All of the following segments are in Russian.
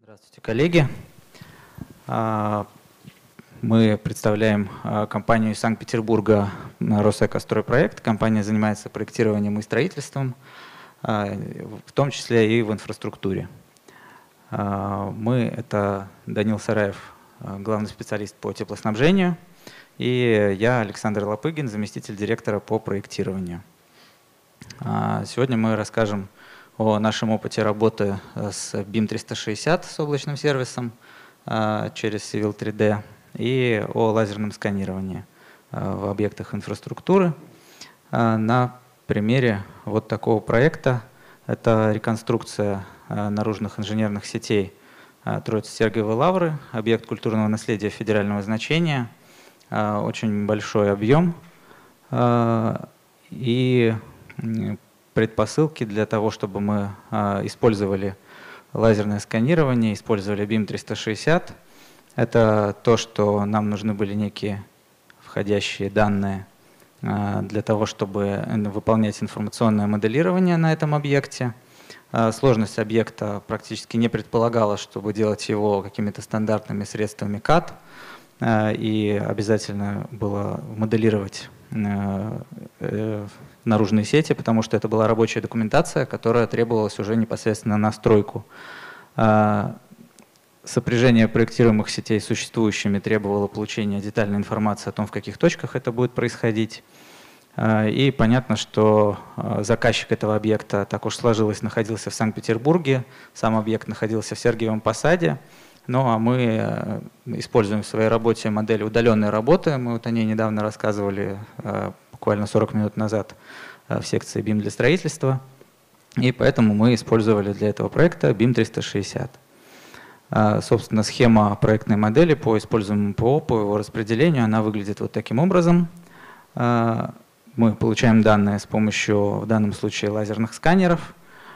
Здравствуйте, коллеги. Мы представляем компанию из Санкт-Петербурга «Росэкостройпроект». Компания занимается проектированием и строительством, в том числе и в инфраструктуре. Это Данил Сараев, главный специалист по теплоснабжению, и я, Александр Лопыгин, заместитель директора по проектированию. Сегодня мы расскажем о нашем опыте работы с BIM 360, с облачным сервисом через Civil 3D, и о лазерном сканировании в объектах инфраструктуры на примере вот такого проекта. Это реконструкция наружных инженерных сетей Троице-Сергиевой Лавры, объект культурного наследия федерального значения, очень большой объем и предпосылки для того, чтобы мы использовали лазерное сканирование, использовали BIM 360. Это то, что нам нужны были некие входящие данные для того, чтобы выполнять информационное моделирование на этом объекте. Сложность объекта практически не предполагала, чтобы делать его какими-то стандартными средствами CAD, и обязательно было моделировать наружные сети, потому что это была рабочая документация, которая требовалась уже непосредственно на стройку. Сопряжение проектируемых сетей с существующими требовало получения детальной информации о том, в каких точках это будет происходить. И понятно, что заказчик этого объекта, так уж сложилось, находился в Санкт-Петербурге, сам объект находился в Сергиевом Посаде. Ну а мы используем в своей работе модель удаленной работы. Мы вот о ней недавно рассказывали, буквально 40 минут назад, в секции BIM для строительства. И поэтому мы использовали для этого проекта BIM 360. Собственно, схема проектной модели по используемому ПО, по его распределению, она выглядит вот таким образом. Мы получаем данные с помощью, в данном случае, лазерных сканеров.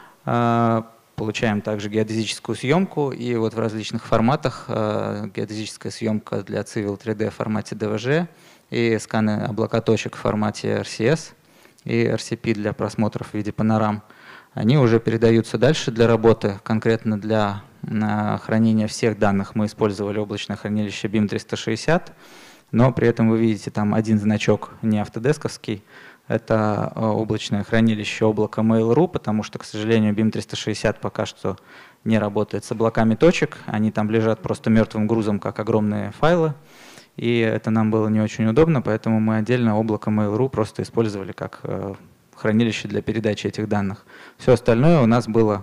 Получаем также геодезическую съемку, и вот в различных форматах геодезическая съемка для Civil 3D в формате DVG, и сканы облакоточек в формате RCS, и RCP для просмотров в виде панорам. Они уже передаются дальше для работы. Конкретно для хранения всех данных мы использовали облачное хранилище BIM 360, но при этом вы видите там один значок не автодесковский. Это облачное хранилище облака Mail.ru, потому что, к сожалению, BIM 360 пока что не работает с облаками точек. Они там лежат просто мертвым грузом, как огромные файлы. И это нам было не очень удобно, поэтому мы отдельно облако Mail.ru просто использовали как хранилище для передачи этих данных. Все остальное у нас было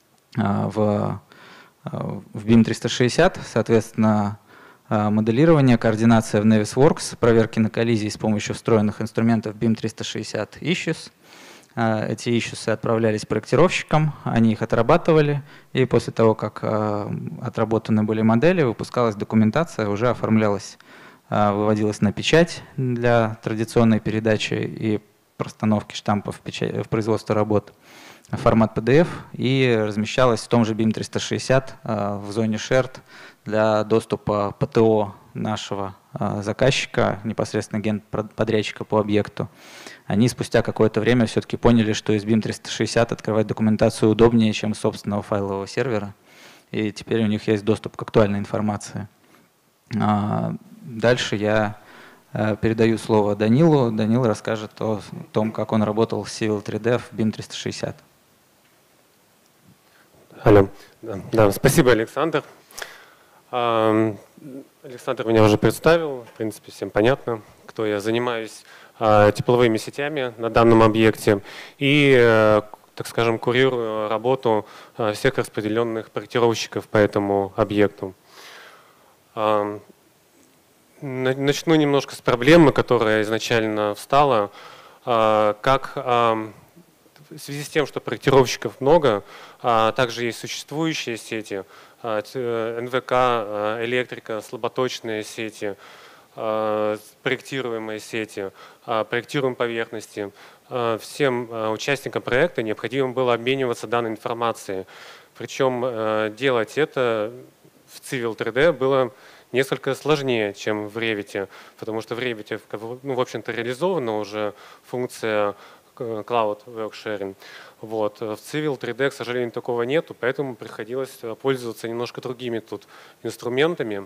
в BIM 360, соответственно, моделирование, координация в Navisworks, проверки на коллизии с помощью встроенных инструментов BIM 360 Issues. Эти issues отправлялись проектировщикам, они их отрабатывали, и после того, как отработаны были модели, выпускалась документация, уже оформлялась, выводилась на печать для традиционной передачи и простановки штампов в производство работ, формат PDF, и размещалась в том же BIM 360 в зоне Shared для доступа ПТО нашего заказчика, непосредственно генподрядчика по объекту. Они спустя какое-то время все-таки поняли, что из BIM 360 открывать документацию удобнее, чем с собственного файлового сервера, и теперь у них есть доступ к актуальной информации. Дальше я передаю слово Данилу. Данил расскажет о том, как он работал с Civil 3D в BIM 360. Алло. Да, спасибо, Александр. Александр меня уже представил, в принципе, всем понятно, кто я. Занимаюсь тепловыми сетями на данном объекте и, так скажем, курирую работу всех распределенных проектировщиков по этому объекту. Начну немножко с проблемы, которая изначально встала. Как в связи с тем, что проектировщиков много, также есть существующие сети, НВК, электрика, слаботочные сети, проектируемые сети, проектируемые поверхности. Всем участникам проекта необходимо было обмениваться данной информацией. Причем делать это в Civil 3D было несколько сложнее, чем в Revit, потому что в Revit, в общем-то, реализована уже функция Cloud Work Sharing. Вот. В Civil 3D, к сожалению, такого нету, поэтому приходилось пользоваться немножко другими тут инструментами.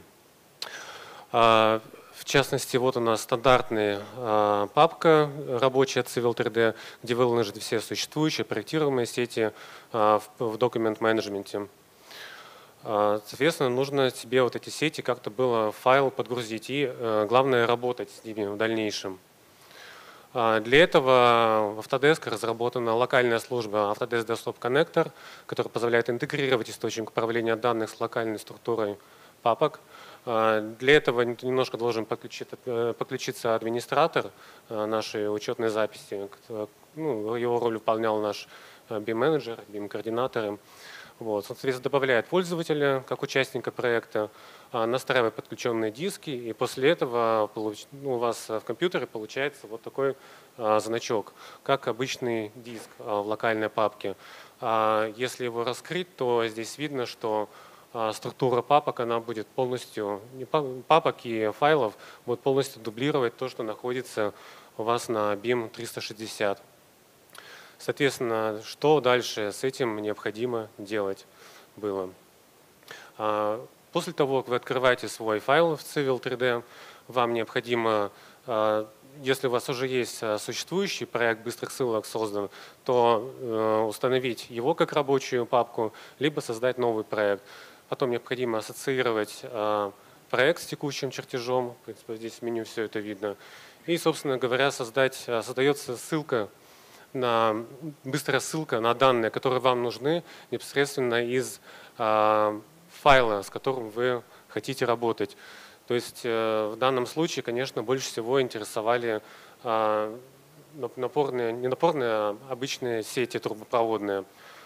В частности, вот у нас стандартная папка рабочая Civil 3D, где выложены все существующие проектируемые сети в документ-менеджменте. Соответственно, нужно себе вот эти сети как-то было в файл подгрузить и, главное, работать с ними в дальнейшем. Для этого в Autodesk разработана локальная служба Autodesk Desktop Connector, которая позволяет интегрировать источник управления данных с локальной структурой папок. Для этого немножко должен подключиться администратор нашей учетной записи. Его роль выполнял наш BIM-менеджер, BIM-координаторы. Вот, соответственно, добавляет пользователя как участника проекта, настраивает подключенные диски, и после этого у вас в компьютере получается вот такой значок, как обычный диск в локальной папке. Если его раскрыть, то здесь видно, что структура папок, она будет полностью, папок и файлов будет полностью дублировать то, что находится у вас на BIM 360. Соответственно, что дальше с этим необходимо делать было? После того, как вы открываете свой файл в Civil 3D, вам необходимо, если у вас уже есть существующий проект быстрых ссылок создан, то установить его как рабочую папку, либо создать новый проект. Потом необходимо ассоциировать проект с текущим чертежом, в принципе, здесь в меню все это видно. И, собственно говоря, создается ссылка, быстрая ссылка на данные, которые вам нужны непосредственно из файла, с которым вы хотите работать. То есть в данном случае, конечно, больше всего интересовали напорные, не напорные, а обычные сети трубопроводные.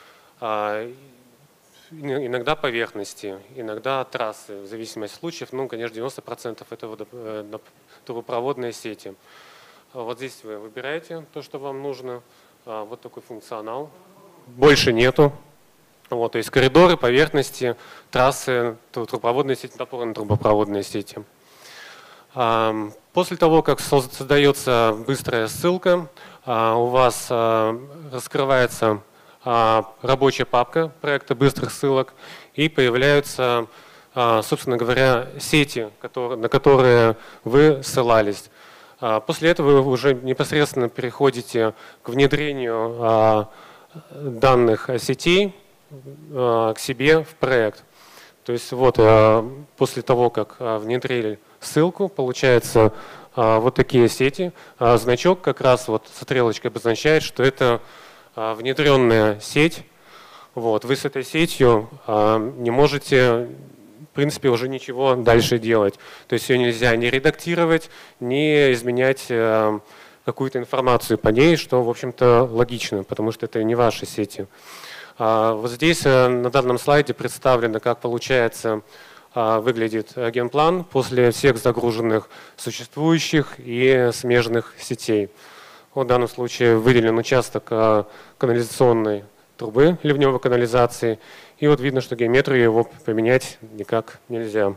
Иногда поверхности, иногда трассы, в зависимости от случаев. Ну, конечно, 90% это трубопроводные сети. Вот здесь вы выбираете то, что вам нужно. Вот такой функционал. Больше нету. Вот, то есть коридоры, поверхности, трассы, трубопроводные сети, напорные трубопроводные сети. После того, как создается быстрая ссылка, у вас раскрывается рабочая папка проекта быстрых ссылок и появляются, собственно говоря, сети, на которые вы ссылались. После этого вы уже непосредственно переходите к внедрению данных сетей к себе в проект. То есть вот после того, как внедрили ссылку, получается вот такие сети. Значок как раз вот стрелочкой обозначает, что это внедренная сеть. Вот. Вы с этой сетью не можете, в принципе, уже ничего дальше делать. То есть ее нельзя ни редактировать, ни изменять какую-то информацию по ней, что, в общем-то, логично, потому что это не ваши сети. Вот здесь на данном слайде представлено, как получается, выглядит генплан после всех загруженных существующих и смежных сетей. В данном случае выделен участок канализационной трубы ливневой канализации. И вот видно, что геометрию его поменять никак нельзя.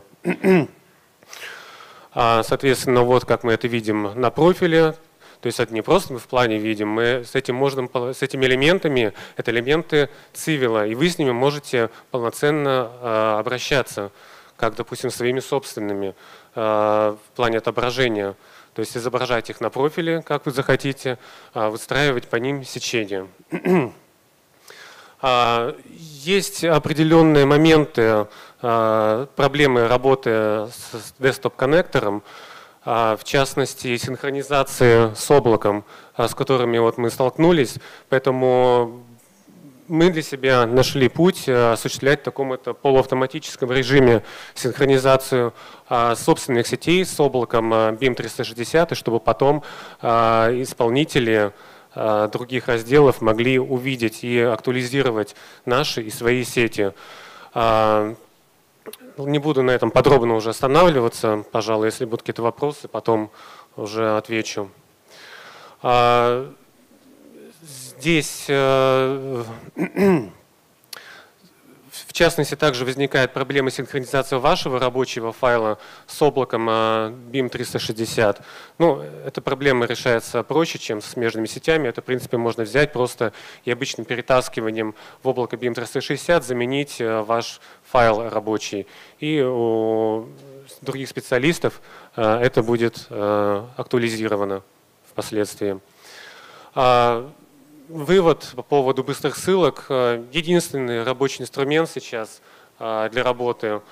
Соответственно, вот как мы это видим на профиле. То есть это не просто мы в плане видим, мы с этими элементами, это элементы цивила, и вы с ними можете полноценно обращаться, как, допустим, своими собственными в плане отображения. То есть изображать их на профиле, как вы захотите, выстраивать по ним сечение. Есть определенные моменты проблемы работы с десктоп-коннектором, в частности, синхронизации с облаком, с которыми вот мы столкнулись. Поэтому мы для себя нашли путь осуществлять в таком полуавтоматическом режиме синхронизацию собственных сетей с облаком BIM 360, и чтобы потом исполнители других разделов могли увидеть и актуализировать наши и свои сети. Не буду на этом подробно уже останавливаться, пожалуй, если будут какие-то вопросы, потом уже отвечу. Здесь, в частности, также возникает проблема синхронизации вашего рабочего файла с облаком BIM 360. Ну, эта проблема решается проще, чем с смежными сетями. Это, в принципе, можно взять просто и обычным перетаскиванием в облако BIM 360 заменить ваш файл рабочий. И у других специалистов это будет актуализировано впоследствии. Вывод по поводу быстрых ссылок. Единственный рабочий инструмент сейчас для работы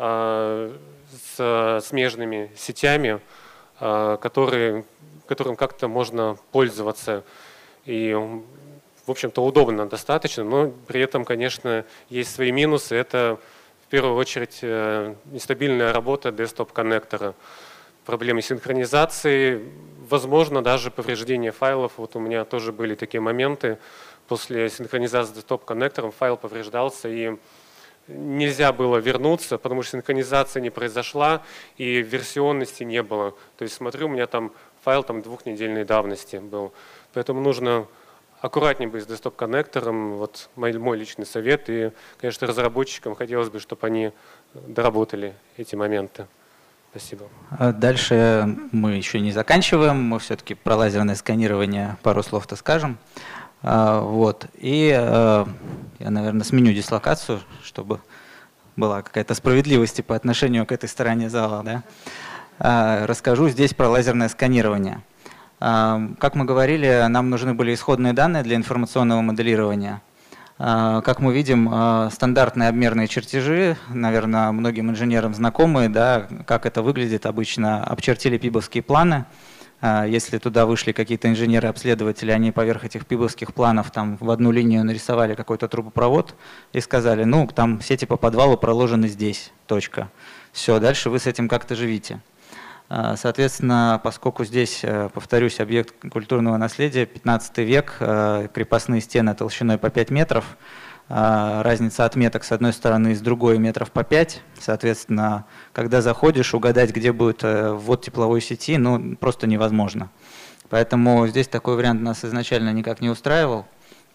с смежными сетями, которым как-то можно пользоваться. И, в общем-то, удобно достаточно, но при этом, конечно, есть свои минусы. Это, в первую очередь, нестабильная работа десктоп-коннектора, проблемы синхронизации, возможно, даже повреждение файлов. Вот у меня тоже были такие моменты. После синхронизации с топ-коннектором файл повреждался, и нельзя было вернуться, потому что синхронизация не произошла, и версионности не было. То есть, смотрю, у меня там файл двухнедельной давности был. Поэтому нужно аккуратнее быть с десктоп-коннектором. Вот мой личный совет. И, конечно, разработчикам хотелось бы, чтобы они доработали эти моменты. Спасибо. Дальше мы еще не заканчиваем, мы все-таки про лазерное сканирование пару слов-то скажем. Вот. И я, наверное, сменю дислокацию, чтобы была какая-то справедливость по отношению к этой стороне зала. Да? Расскажу здесь про лазерное сканирование. Как мы говорили, нам нужны были исходные данные для информационного моделирования. Как мы видим, стандартные обмерные чертежи, наверное, многим инженерам знакомые, да, как это выглядит обычно. Обчертили пибовские планы. Если туда вышли какие-то инженеры-обследователи, они поверх этих пибовских планов там в одну линию нарисовали какой-то трубопровод и сказали, ну, там сети по подвалу проложены здесь, точка. Все, дальше вы с этим как-то живите. Соответственно, поскольку здесь, повторюсь, объект культурного наследия, 15 век, крепостные стены толщиной по 5 метров, разница отметок с одной стороны и с другой метров по 5, соответственно, когда заходишь, угадать, где будет ввод тепловой сети, ну, просто невозможно. Поэтому здесь такой вариант нас изначально никак не устраивал.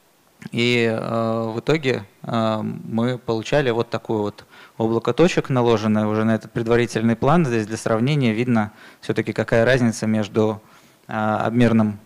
И в итоге мы получали вот такую вот облако точек, наложенное уже на этот предварительный план. Здесь для сравнения видно все-таки какая разница между обмерным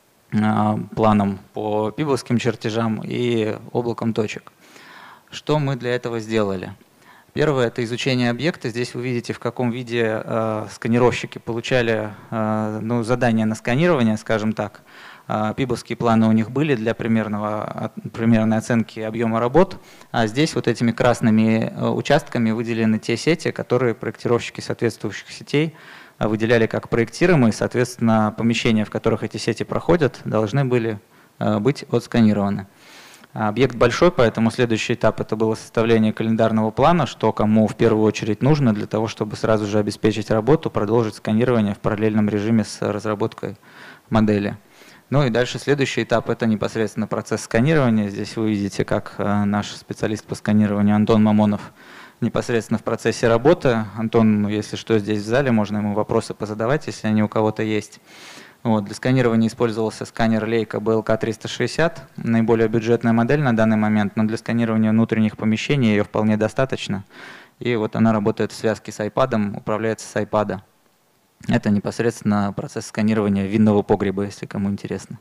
планом по пибовским чертежам и облаком точек. Что мы для этого сделали? Первое – это изучение объекта. Здесь вы видите, в каком виде сканировщики получали задание на сканирование, скажем так. Пибовские планы у них были для примерной оценки объема работ, а здесь вот этими красными участками выделены те сети, которые проектировщики соответствующих сетей выделяли как проектируемые, соответственно, помещения, в которых эти сети проходят, должны были быть отсканированы. Объект большой, поэтому следующий этап – это было составление календарного плана, что кому в первую очередь нужно для того, чтобы сразу же обеспечить работу, продолжить сканирование в параллельном режиме с разработкой модели. Ну и дальше следующий этап – это непосредственно процесс сканирования. Здесь вы видите, как наш специалист по сканированию Антон Мамонов непосредственно в процессе работы. Антон, если что, здесь в зале, можно ему вопросы позадавать, если они у кого-то есть. Вот, для сканирования использовался сканер Leica BLK360, наиболее бюджетная модель на данный момент, но для сканирования внутренних помещений ее вполне достаточно. И вот она работает в связке с iPad, управляется с iPad. Это непосредственно процесс сканирования винного погреба, если кому интересно.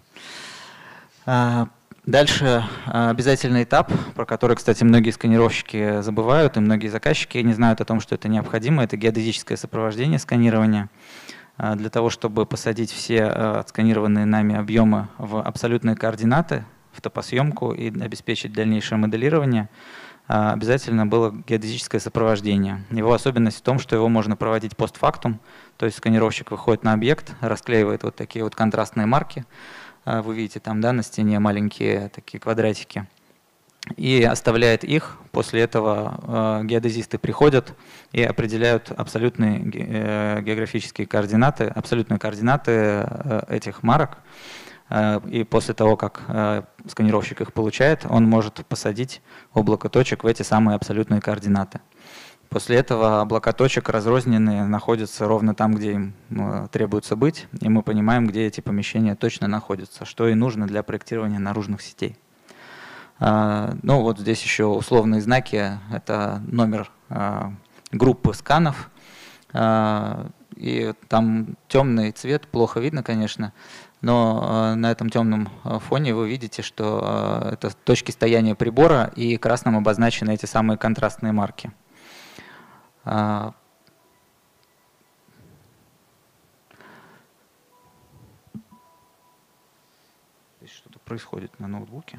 Дальше обязательный этап, про который, кстати, многие сканировщики забывают, и многие заказчики не знают о том, что это необходимо, это геодезическое сопровождение сканирования. Для того, чтобы посадить все отсканированные нами объемы в абсолютные координаты, в топосъемку и обеспечить дальнейшее моделирование, обязательно было геодезическое сопровождение. Его особенность в том, что его можно проводить постфактум, то есть сканировщик выходит на объект, расклеивает вот такие вот контрастные марки, вы видите там, да, на стене маленькие такие квадратики, и оставляет их. После этого геодезисты приходят и определяют абсолютные географические координаты, абсолютные координаты этих марок. И после того, как сканировщик их получает, он может посадить облако точек в эти самые абсолютные координаты. После этого облака точек разрозненные находятся ровно там, где им требуется быть, и мы понимаем, где эти помещения точно находятся, что и нужно для проектирования наружных сетей. Ну вот здесь еще условные знаки, это номер группы сканов, и там темный цвет, плохо видно, конечно, но на этом темном фоне вы видите, что это точки стояния прибора, и красным обозначены эти самые контрастные марки. Здесь что-то происходит на ноутбуке.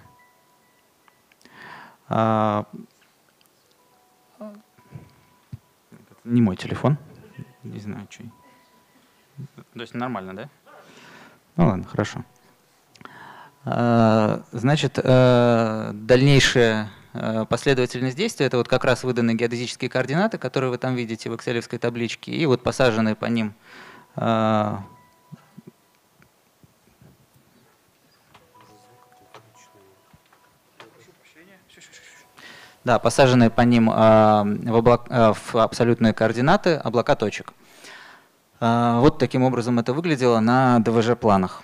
Не мой телефон. Не знаю, что. То есть нормально, да? Ну ладно, хорошо. Значит, дальнейшая последовательность действий — это вот как раз выданные геодезические координаты, которые вы там видите в экселевской табличке, и вот посаженные по ним да, посаженные по ним в абсолютные координаты облака точек. Вот таким образом это выглядело на ДВЖ-планах.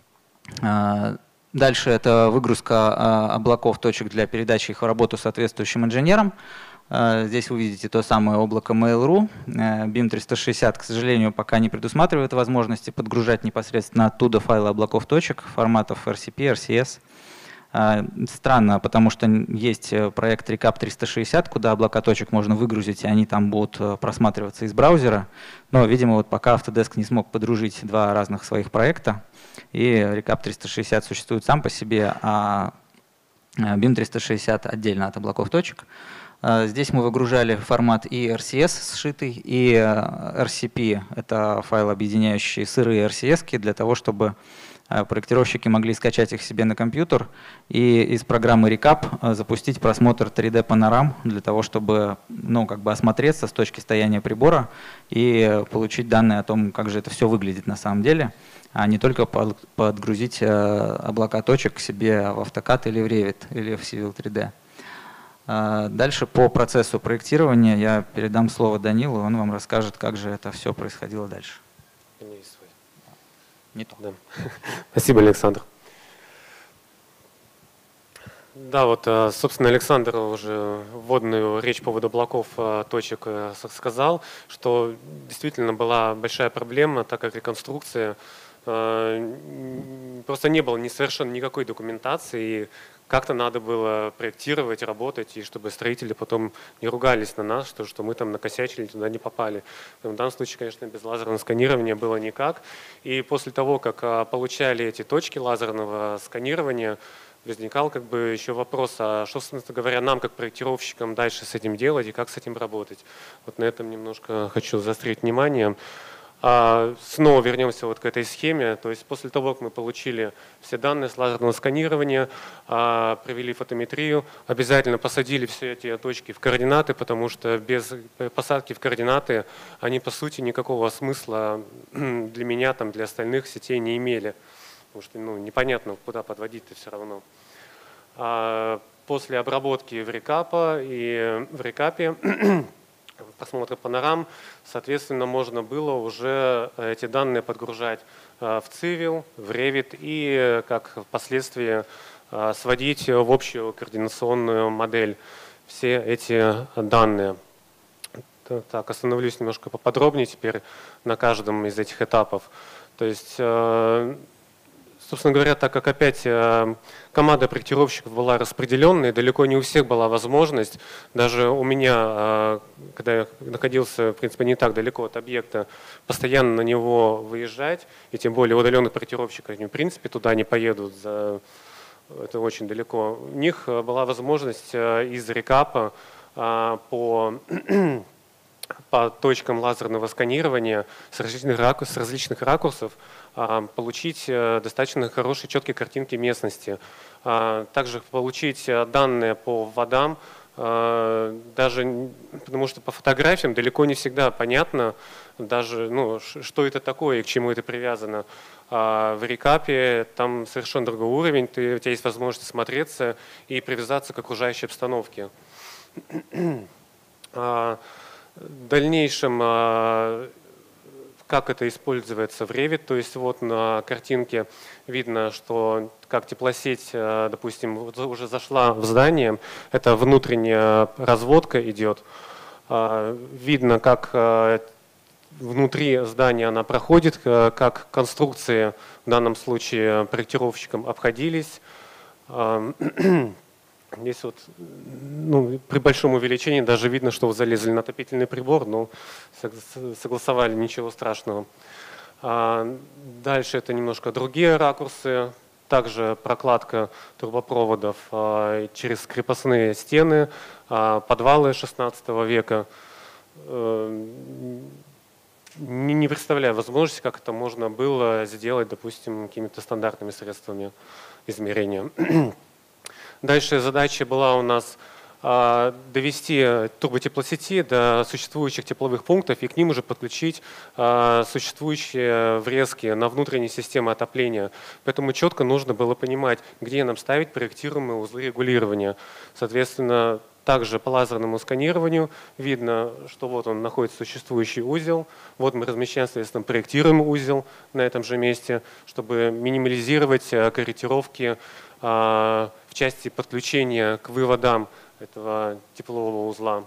Дальше это выгрузка облаков точек для передачи их в работу соответствующим инженерам. Здесь вы видите то самое облако Mail.ru. BIM 360, к сожалению, пока не предусматривает возможности подгружать непосредственно оттуда файлы облаков точек форматов RCP, RCS. Странно, потому что есть проект Recap 360, куда облака точек можно выгрузить, и они там будут просматриваться из браузера. Но, видимо, вот пока Autodesk не смог подружить два разных своих проекта, и Recap 360 существует сам по себе, а BIM 360 отдельно от облаков точек. Здесь мы выгружали формат и RCS сшитый, и RCP — это файл, объединяющий сырые RCS для того, чтобы проектировщики могли скачать их себе на компьютер и из программы Recap запустить просмотр 3D-панорам для того, чтобы осмотреться с точки стояния прибора и получить данные о том, как же это все выглядит на самом деле, а не только подгрузить облака точек к себе в AutoCAD или в Revit или в Civil 3D. Дальше по процессу проектирования я передам слово Данилу, он вам расскажет, как же это все происходило дальше. Не то. Да. Спасибо, Александр. Да, вот, собственно, Александр уже вводную речь по поводу облаков точек сказал, что действительно была большая проблема, так как реконструкция, просто не было совершенно никакой документации, и как-то надо было проектировать, работать, и чтобы строители потом не ругались на нас, что мы там накосячили, туда не попали. В данном случае, конечно, без лазерного сканирования было никак. И после того, как получали эти точки лазерного сканирования, возникал еще вопрос, а что, собственно говоря, нам, как проектировщикам, дальше с этим делать и как с этим работать. Вот на этом немножко хочу заострить внимание. Снова вернемся вот к этой схеме. То есть после того, как мы получили все данные с лазерного сканирования, провели фотометрию, обязательно посадили все эти точки в координаты, потому что без посадки в координаты они, по сути, никакого смысла для меня, для остальных сетей не имели. Потому что непонятно, куда подводить-то все равно. После обработки в Recap, просмотра панорам, соответственно, можно было уже эти данные подгружать в Civil, в Revit и, как впоследствии, сводить в общую координационную модель все эти данные. Так, остановлюсь немножко поподробнее теперь на каждом из этих этапов. То есть, собственно говоря, так как опять команда проектировщиков была распределенной, далеко не у всех была возможность, даже у меня, когда я находился, в принципе, не так далеко от объекта, постоянно на него выезжать, и тем более удаленных проектировщиков, они, в принципе, туда не поедут, это очень далеко. У них была возможность из Recap по точкам лазерного сканирования с различных ракурсов получить достаточно хорошие, четкие картинки местности. Также получить данные по водам, даже потому что по фотографиям далеко не всегда понятно, даже, что это такое и к чему это привязано. В Recap там совершенно другой уровень, у тебя есть возможность смотреться и привязаться к окружающей обстановке. В дальнейшем, как это используется в Revit. То есть вот на картинке видно, что как теплосеть, допустим, уже зашла в здание, это внутренняя разводка идет. Видно, как внутри здания она проходит, как конструкции в данном случае проектировщиком обходились. Здесь вот, ну, при большом увеличении даже видно, что залезли на отопительный прибор, но согласовали, ничего страшного. Дальше это немножко другие ракурсы. Также прокладка трубопроводов через крепостные стены, подвалы XVI века. Не представляю возможности, как это можно было сделать, допустим, какими-то стандартными средствами измерения. Дальше задача была у нас довести турботеплосети до существующих тепловых пунктов и к ним уже подключить существующие врезки на внутренние системы отопления. Поэтому четко нужно было понимать, где нам ставить проектируемые узлы регулирования. Соответственно, также по лазерному сканированию видно, что вот он находится существующий узел. Вот мы размещаем, соответственно, проектируемый узел на этом же месте, чтобы минимализировать корректировки в части подключения к выводам этого теплового узла.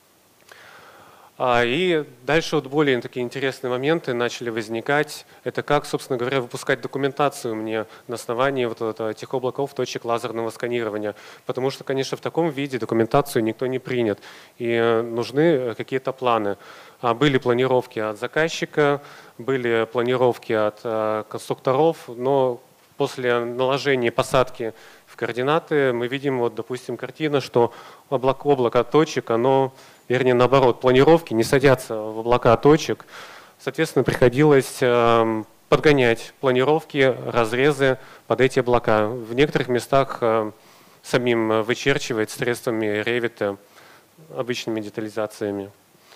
И дальше вот более такие интересные моменты начали возникать. Это как, собственно говоря, выпускать документацию мне на основании вот этих облаков точек лазерного сканирования. Потому что, конечно, в таком виде документацию никто не принят. И нужны какие-то планы. Были планировки от заказчика, были планировки от конструкторов, но после наложения посадки в координаты мы видим, вот, допустим, картина, что облако точек, оно, вернее, наоборот, планировки не садятся в облака точек. Соответственно, приходилось подгонять планировки, разрезы под эти облака. В некоторых местах самим вычерчивать средствами Revit, обычными детализациями.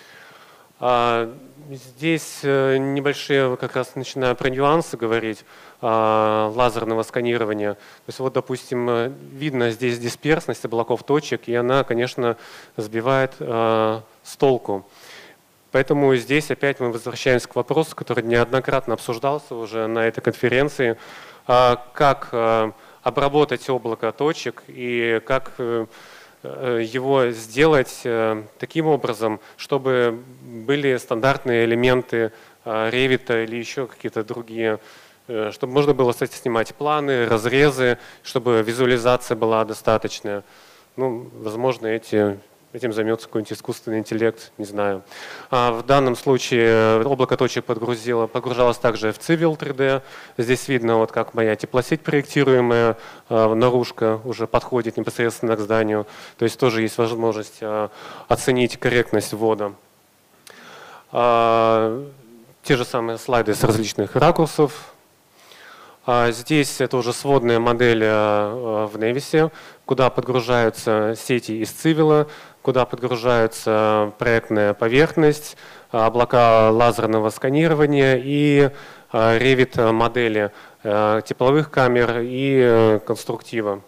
Здесь небольшие, как раз начинаю про нюансы говорить, лазерного сканирования. То есть вот, допустим, видно здесь дисперсность облаков точек, и она, конечно, сбивает с толку. Поэтому здесь опять мы возвращаемся к вопросу, который неоднократно обсуждался уже на этой конференции, как обработать облако точек и как его сделать таким образом, чтобы были стандартные элементы Revit или еще какие-то другие, чтобы можно было, кстати, снимать планы, разрезы, чтобы визуализация была достаточная. Ну, возможно, этим займется какой-нибудь искусственный интеллект, не знаю. В данном случае облако точек погружалось также в Civil 3D. Здесь видно, вот как моя теплосеть проектируемая, наружка уже подходит непосредственно к зданию. То есть тоже есть возможность оценить корректность ввода. Те же самые слайды с различных ракурсов. Здесь это уже сводная модель в Nevis, куда подгружаются сети из Civil, куда подгружается проектная поверхность, облака лазерного сканирования и Revit модели тепловых камер и конструктива.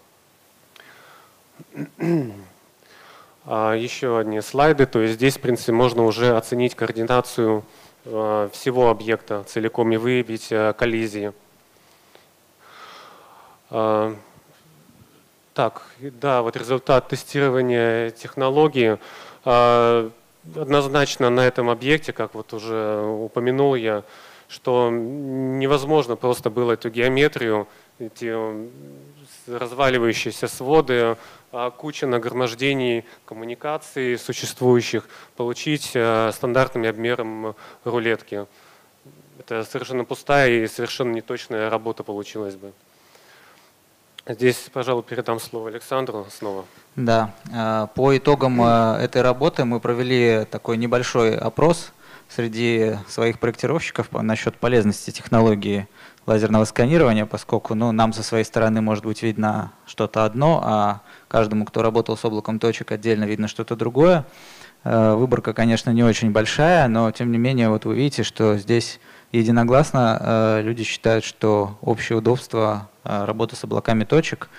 Еще одни слайды. То есть здесь, в принципе, можно уже оценить координацию всего объекта целиком и выявить коллизии. Так, да, вот результат тестирования технологии. Однозначно на этом объекте, как вот уже упомянул я, что невозможно просто было эту геометрию, эти разваливающиеся своды, куча нагромождений коммуникаций существующих получить стандартным обмером рулетки. Это совершенно пустая и совершенно неточная работа получилась бы. Здесь, пожалуй, передам слово Александру снова. Да, по итогам этой работы мы провели такой небольшой опрос среди своих проектировщиков насчет полезности технологии лазерного сканирования, поскольку нам со своей стороны может быть видно что-то одно, а каждому, кто работал с облаком точек, отдельно видно что-то другое. Выборка, конечно, не очень большая, но тем не менее вот вы видите, что здесь единогласно люди считают, что общее удобство работы с облаками точек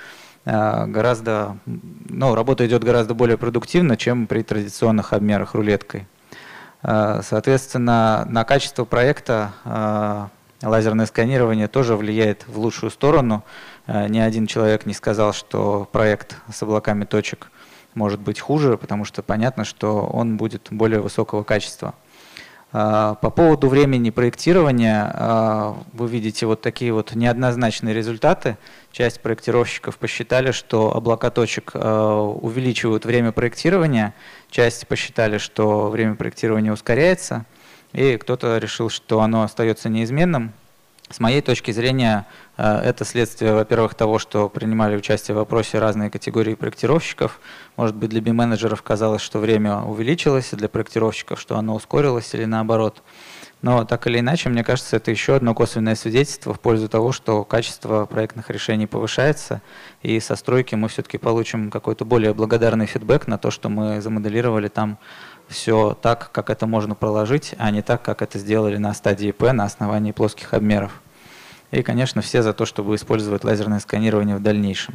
работа идет гораздо более продуктивно, чем при традиционных обмерах рулеткой. Соответственно, на качество проекта лазерное сканирование тоже влияет в лучшую сторону. Ни один человек не сказал, что проект с облаками точек может быть хуже, потому что понятно, что он будет более высокого качества. По поводу времени проектирования вы видите вот такие вот неоднозначные результаты. Часть проектировщиков посчитали, что облака точек увеличивают время проектирования, часть посчитали, что время проектирования ускоряется, и кто-то решил, что оно остается неизменным. С моей точки зрения, это следствие, во-первых, того, что принимали участие в вопросе разные категории проектировщиков. Может быть, для BIM-менеджеров казалось, что время увеличилось, и для проектировщиков, что оно ускорилось или наоборот. Но так или иначе, мне кажется, это еще одно косвенное свидетельство в пользу того, что качество проектных решений повышается, и со стройки мы все-таки получим какой-то более благодарный фидбэк на то, что мы замоделировали там все так, как это можно проложить, а не так, как это сделали на стадии П на основании плоских обмеров. И, конечно, все за то, чтобы использовать лазерное сканирование в дальнейшем.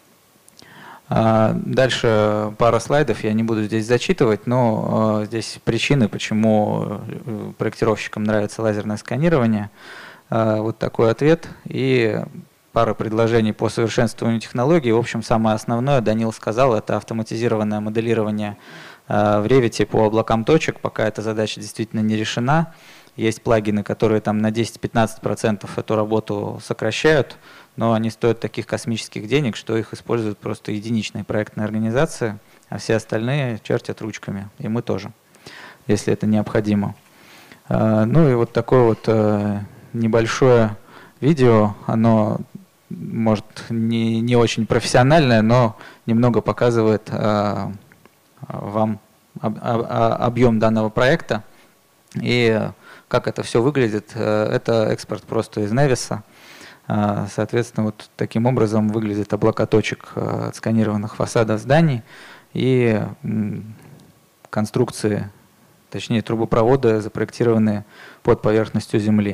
Дальше пара слайдов, я не буду здесь зачитывать, но здесь причины, почему проектировщикам нравится лазерное сканирование. Вот такой ответ и пара предложений по совершенствованию технологий. В общем, самое основное, Данил сказал, это автоматизированное моделирование в Revit по облакам точек, пока эта задача действительно не решена. Есть плагины, которые там на 10-15% эту работу сокращают, но они стоят таких космических денег, что их используют просто единичные проектные организации, а все остальные чертят ручками, и мы тоже, если это необходимо. Ну и вот такое вот небольшое видео, оно может не очень профессиональное, но немного показывает вам объем данного проекта и как это все выглядит. Это экспорт просто из Nevis. Соответственно, вот таким образом выглядят облака точек отсканированных фасадов зданий и конструкции, точнее трубопроводы, запроектированные под поверхностью Земли.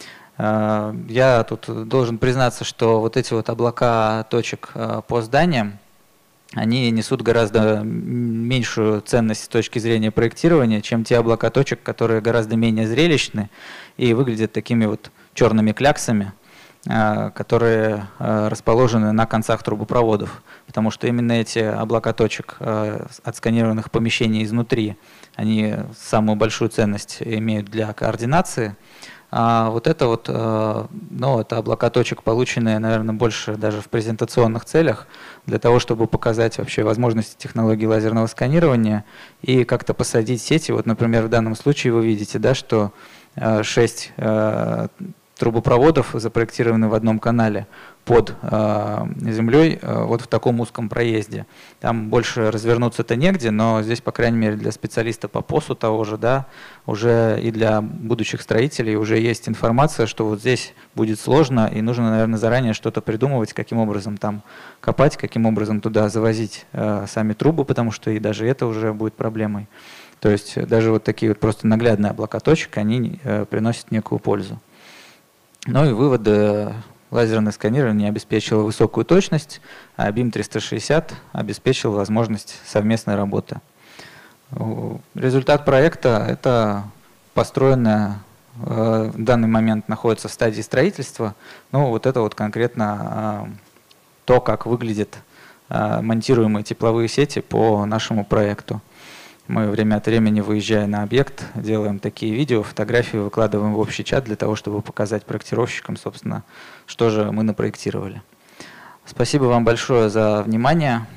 Я тут должен признаться, что вот эти вот облака точек по зданиям, они несут гораздо меньшую ценность с точки зрения проектирования, чем те облака точек, которые гораздо менее зрелищны и выглядят такими вот черными кляксами, которые расположены на концах трубопроводов. Потому что именно эти облака точек, отсканированных помещений изнутри, они самую большую ценность имеют для координации. А вот это вот, ну, это облака точек, полученные, наверное, больше даже в презентационных целях, для того, чтобы показать вообще возможности технологии лазерного сканирования и как-то посадить сети. Вот, например, в данном случае вы видите, да, что 6 трубопроводов запроектированы в одном канале под землей, вот в таком узком проезде. Там больше развернуться-то негде, но здесь, по крайней мере, для специалиста по ПОСу того же, да, уже и для будущих строителей уже есть информация, что вот здесь будет сложно, и нужно, наверное, заранее что-то придумывать, каким образом там копать, каким образом туда завозить сами трубы, потому что и даже это уже будет проблемой. То есть даже вот такие вот просто наглядные облака точек, они приносят некую пользу. Ну и выводы. Лазерное сканирование обеспечило высокую точность, а BIM 360 обеспечил возможность совместной работы. Результат проекта – это построенное, в данный момент находится в стадии строительства. Ну, вот это вот конкретно то, как выглядят монтируемые тепловые сети по нашему проекту. Мы время от времени, выезжая на объект, делаем такие видео, фотографии, выкладываем в общий чат для того, чтобы показать проектировщикам, собственно, что же мы напроектировали. Спасибо вам большое за внимание.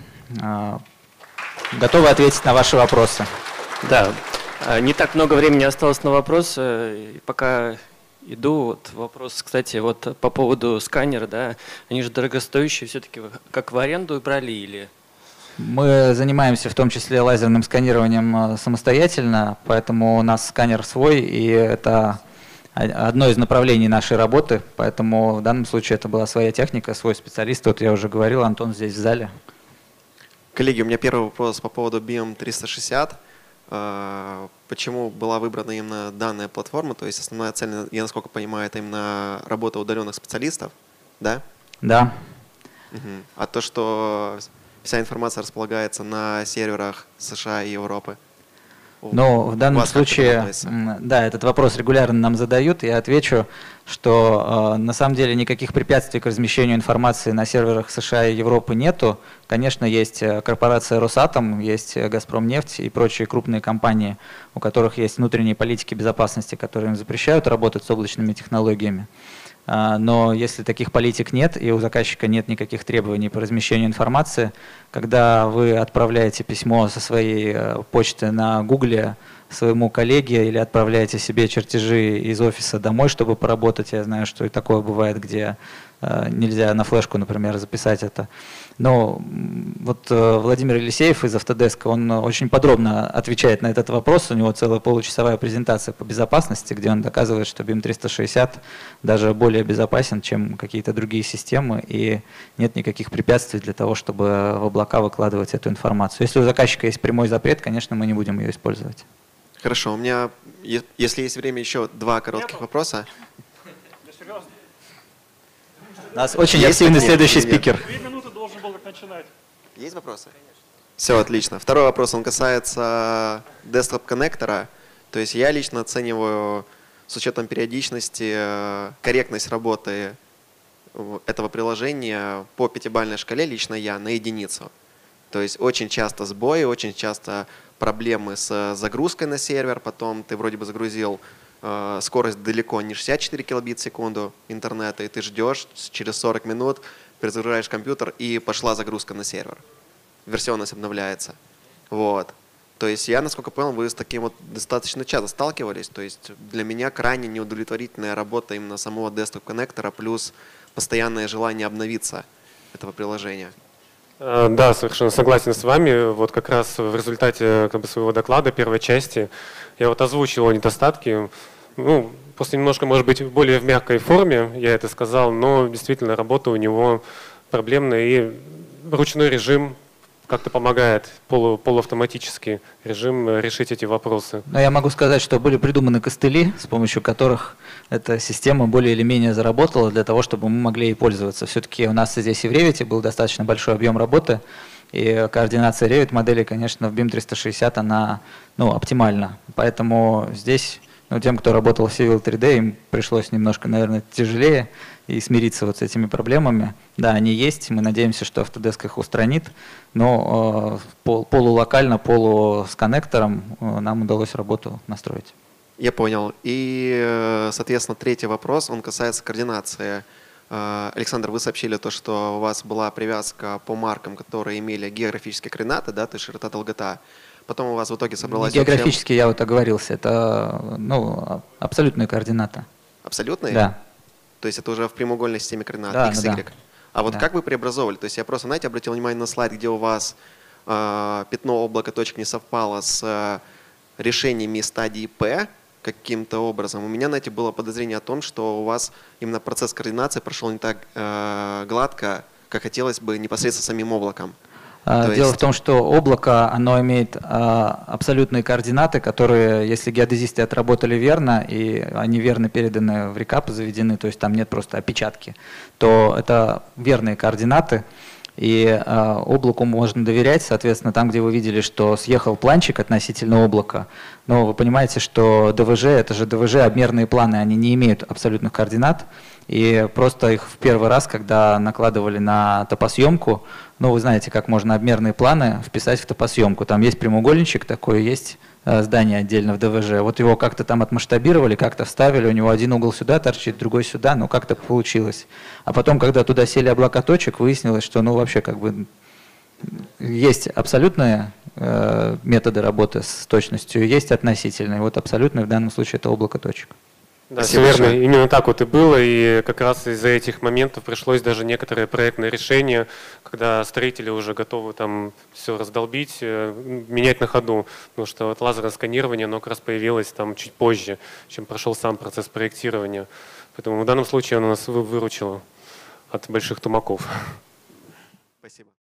Готовы ответить на ваши вопросы. Да, не так много времени осталось на вопрос. Пока иду, вот вопрос, кстати, вот по поводу сканера, да, они же дорогостоящие, все-таки как в аренду брали или… Мы занимаемся в том числе лазерным сканированием самостоятельно, поэтому у нас сканер свой, и это одно из направлений нашей работы, поэтому в данном случае это была своя техника, свой специалист. Вот я уже говорил, Антон здесь в зале. Коллеги, у меня первый вопрос по поводу BIM 360. Почему была выбрана именно данная платформа? То есть основная цель, я насколько понимаю, это именно работа удаленных специалистов, да? Да. А то, что вся информация располагается на серверах США и Европы? Но в данном случае, да, этот вопрос регулярно нам задают, и я отвечу, что на самом деле никаких препятствий к размещению информации на серверах США и Европы нету. Конечно, есть корпорация Росатом, есть Газпромнефть и прочие крупные компании, у которых есть внутренние политики безопасности, которые им запрещают работать с облачными технологиями. Но если таких политик нет и у заказчика нет никаких требований по размещению информации, когда вы отправляете письмо со своей почты на Гугле своему коллеге или отправляете себе чертежи из офиса домой, чтобы поработать, я знаю, что и такое бывает, где нельзя на флешку, например, записать это. Но вот Владимир Елисеев из Autodesk, он очень подробно отвечает на этот вопрос. У него целая получасовая презентация по безопасности, где он доказывает, что BIM 360 даже более безопасен, чем какие-то другие системы, и нет никаких препятствий для того, чтобы в облака выкладывать эту информацию. Если у заказчика есть прямой запрет, конечно, мы не будем ее использовать. Хорошо, у меня, если есть время, еще два коротких вопроса. У нас очень активный следующий спикер. 2 минуты должен был начинать. Есть вопросы? Все, отлично. Второй вопрос, он касается десктоп-коннектора. То есть я лично оцениваю с учетом периодичности корректность работы этого приложения по 5-бальной шкале лично я на единицу. То есть очень часто сбои, очень часто проблемы с загрузкой на сервер, потом ты вроде бы загрузил скорость далеко не 64 килобит в секунду интернета, и ты ждешь, через 40 минут перезагружаешь компьютер, и пошла загрузка на сервер. Версионность обновляется. Вот. То есть я, насколько понял, вы с таким вот достаточно часто сталкивались. То есть для меня крайне неудовлетворительная работа именно самого десктоп-коннектора плюс постоянное желание обновиться этого приложения. Да, совершенно согласен с вами. Вот как раз в результате своего доклада первой части я вот озвучил его недостатки. Ну, после немножко, может быть, более в мягкой форме я это сказал, но действительно работа у него проблемная, и ручной режим как-то помогает, полуавтоматический режим решить эти вопросы. Но я могу сказать, что были придуманы костыли, с помощью которых эта система более или менее заработала для того, чтобы мы могли ей пользоваться. Все-таки у нас здесь и в Revit был достаточно большой объем работы, и координация Revit модели, конечно, в BIM 360 она оптимальна. Поэтому здесь тем, кто работал в Civil 3D, им пришлось немножко, наверное, тяжелее и смириться вот с этими проблемами. Да, они есть, мы надеемся, что Autodesk их устранит, но полулокально, с коннектором нам удалось работу настроить. Я понял. И, соответственно, третий вопрос, он касается координации. Александр, вы сообщили то, что у вас была привязка по маркам, которые имели географические координаты, да, то есть широта, долгота. Потом у вас в итоге собралась... Географически я вот оговорился, это абсолютная координата. Абсолютные? Да. То есть это уже в прямоугольной системе координат, да, X, да. Y. А вот как вы преобразовывали? То есть я просто, знаете, обратил внимание на слайд, где у вас пятно облака точек не совпало с решениями стадии P каким-то образом. У меня, знаете, было подозрение о том, что у вас именно процесс координации прошел не так гладко, как хотелось бы непосредственно самим облаком. Дело в том, что облако, оно имеет абсолютные координаты, которые, если геодезисты отработали верно, и они верно переданы в рекап, заведены, то есть там нет просто опечатки, то это верные координаты, и облаку можно доверять, соответственно, там, где вы видели, что съехал планчик относительно облака, но вы понимаете, что ДВЖ, это же ДВЖ, обмерные планы, они не имеют абсолютных координат, и просто их в первый раз, когда накладывали на топосъемку, вы знаете, как можно обмерные планы вписать в топосъемку. Там есть прямоугольничек такой, есть здание отдельно в ДВЖ. Вот его как-то там отмасштабировали, как-то вставили, у него один угол сюда торчит, другой сюда, как-то получилось. А потом, когда туда сели облака точек, выяснилось, что вообще есть абсолютные методы работы с точностью, есть относительные. Вот абсолютные в данном случае это облако точек. Да, все верно. Именно так вот и было, и как раз из-за этих моментов пришлось даже некоторые проектные решения, когда строители уже готовы там все раздолбить, менять на ходу, потому что вот лазерное сканирование, оно как раз появилось там чуть позже, чем прошел сам процесс проектирования. Поэтому в данном случае оно нас выручило от больших тумаков. Спасибо.